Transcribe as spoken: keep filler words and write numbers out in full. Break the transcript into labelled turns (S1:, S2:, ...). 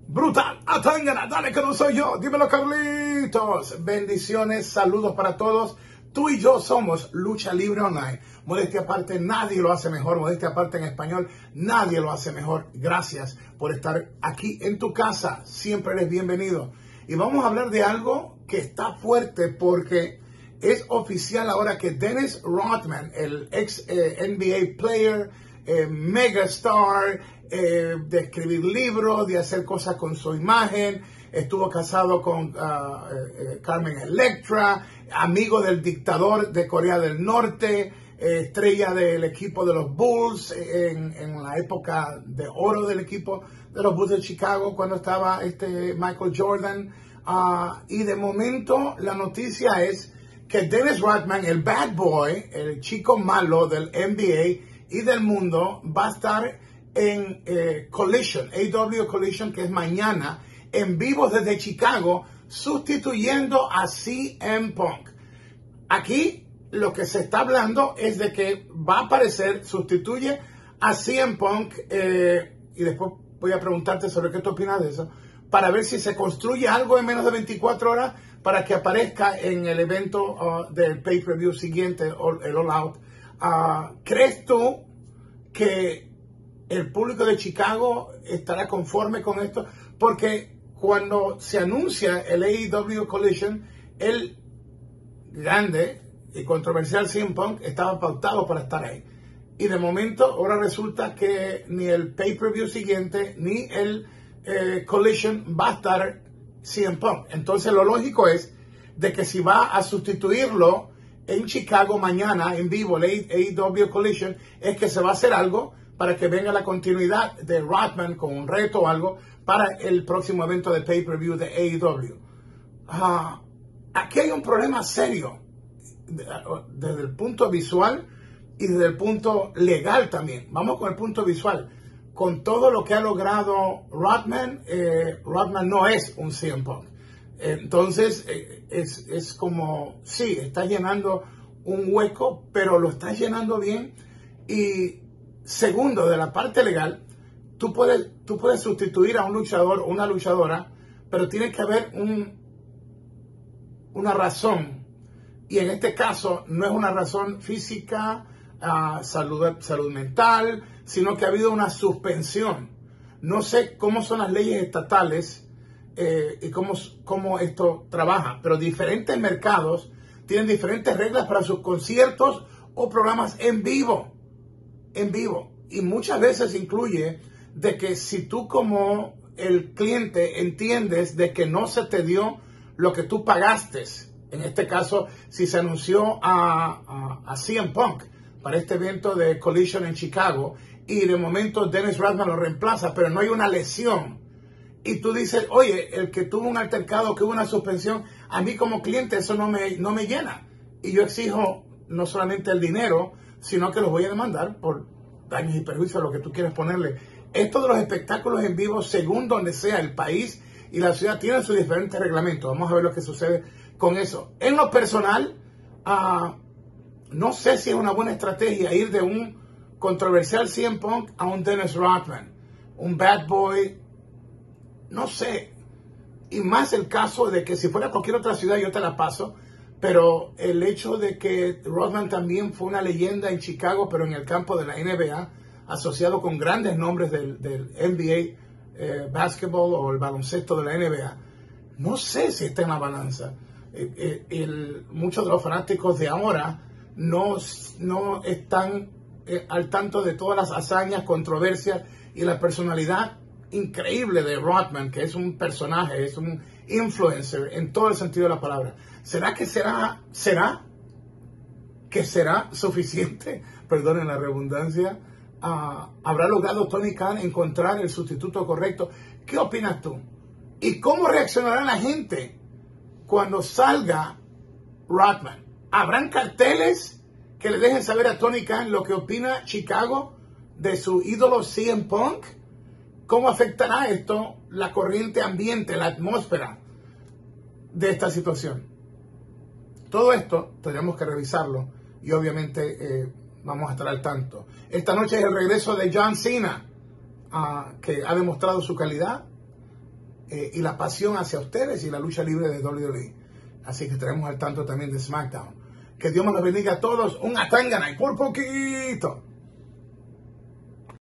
S1: Brutal, Atangana, dale que no soy yo, dímelo Carlitos. Bendiciones, saludos para todos. Tú y yo somos Lucha Libre Online. Modestia aparte, nadie lo hace mejor. Modestia aparte en español, nadie lo hace mejor. Gracias por estar aquí en tu casa. Siempre eres bienvenido. Y vamos a hablar de algo que está fuerte porque es oficial ahora que Dennis Rodman, el ex eh, N B A player, eh, megastar, eh, de escribir libros, de hacer cosas con su imagen, estuvo casado con uh, eh, Carmen Electra, amigo del dictador de Corea del Norte, eh, estrella del equipo de los Bulls en, en la época de oro del equipo de los Bulls de Chicago cuando estaba este Michael Jordan. Uh, y de momento la noticia es que Dennis Rodman, el bad boy, el chico malo del N B A y del mundo, va a estar en eh, Collision, A W Collision, que es mañana, en vivo desde Chicago, sustituyendo a C M Punk. Aquí lo que se está hablando es de que va a aparecer, sustituye a C M Punk, eh, y después voy a preguntarte sobre qué tú opinas de eso, para ver si se construye algo en menos de veinticuatro horas para que aparezca en el evento uh, del pay-per-view siguiente, el All Out. Uh, ¿Crees tú que el público de Chicago estará conforme con esto? Porque cuando se anuncia el A E W Collision, el grande y controversial C M Punk estaba pautado para estar ahí. Y de momento ahora resulta que ni el pay-per-view siguiente ni el eh, Collision va a estar C M Punk. Entonces lo lógico es de que si va a sustituirlo en Chicago mañana en vivo el A E W Collision, es que se va a hacer algo para que venga la continuidad de Rodman con un reto o algo para el próximo evento de pay-per-view de A E W. Uh, aquí hay un problema serio desde el punto visual y desde el punto legal también. Vamos con el punto visual. Con todo lo que ha logrado Rodman, eh, Rodman no es un C M Punk. Entonces, eh, es, es como, sí, está llenando un hueco, pero lo está llenando bien. Y segundo, de la parte legal, tú puedes, tú puedes sustituir a un luchador o una luchadora, pero tiene que haber un, una razón. Y en este caso, no es una razón física, uh, salud, salud mental, sino que ha habido una suspensión. No sé cómo son las leyes estatales eh, y cómo, cómo esto trabaja, pero diferentes mercados tienen diferentes reglas para sus conciertos o programas en vivo. En vivo. Y muchas veces incluye de que si tú como el cliente entiendes de que no se te dio lo que tú pagaste, en este caso, si se anunció a, a, a C M Punk para este evento de Collision en Chicago y de momento Dennis Rodman lo reemplaza, pero no hay una lesión. Y tú dices, oye, el que tuvo un altercado, que hubo una suspensión, a mí como cliente eso no me, no me llena. Y yo exijo no solamente el dinero, sino que los voy a demandar por daños y perjuicios, lo que tú quieras ponerle. Esto de los espectáculos en vivo, según donde sea el país y la ciudad, tienen sus diferentes reglamentos. Vamos a ver lo que sucede con eso. En lo personal, uh, no sé si es una buena estrategia ir de un controversial C M Punk a un Dennis Rodman, un bad boy, no sé. Y más el caso de que si fuera cualquier otra ciudad yo te la paso, pero el hecho de que Rodman también fue una leyenda en Chicago, pero en el campo de la N B A, asociado con grandes nombres del, del N B A eh, basketball o el baloncesto de la N B A, no sé si está en la balanza. Eh, eh, el, muchos de los fanáticos de ahora no, no están eh, al tanto de todas las hazañas, controversias y la personalidad increíble de Rodman, que es un personaje, es un influencer en todo el sentido de la palabra. ¿Será que será, será que será suficiente, perdonen la redundancia, uh, habrá logrado Tony Khan encontrar el sustituto correcto? ¿Qué opinas tú? ¿Y cómo reaccionará la gente cuando salga Rodman? ¿Habrán carteles que le dejen saber a Tony Khan lo que opina Chicago de su ídolo C M Punk? ¿Cómo afectará esto la corriente ambiente, la atmósfera de esta situación? Todo esto tendremos que revisarlo y obviamente eh, vamos a estar al tanto. Esta noche es el regreso de John Cena, uh, que ha demostrado su calidad eh, y la pasión hacia ustedes y la lucha libre de doble u doble u E. Así que estaremos al tanto también de SmackDown. Que Dios me los bendiga a todos. Un atangana y por poquito.